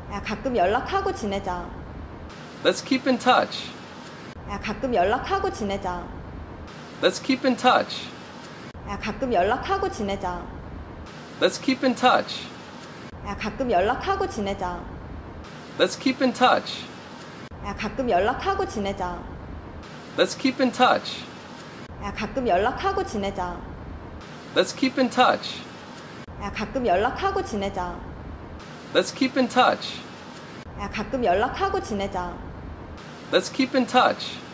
야, 가끔 연락하고 지내자. Let's keep in touch. 야, 가끔 연락하고 지내자. Let's keep in touch. 야, 가끔 연락하고 지내자. Let's keep in touch. 야, 가끔 연락하고 지내자. Let's keep in touch. 야, 가끔 연락하고 지내자. Let's keep in touch. 야, 가끔 연락하고 지내자. Let's keep in touch. 야, 가끔 연락하고 지내자. Let's keep in touch. 야, 가끔 연락하고 지내자. Let's keep in touch.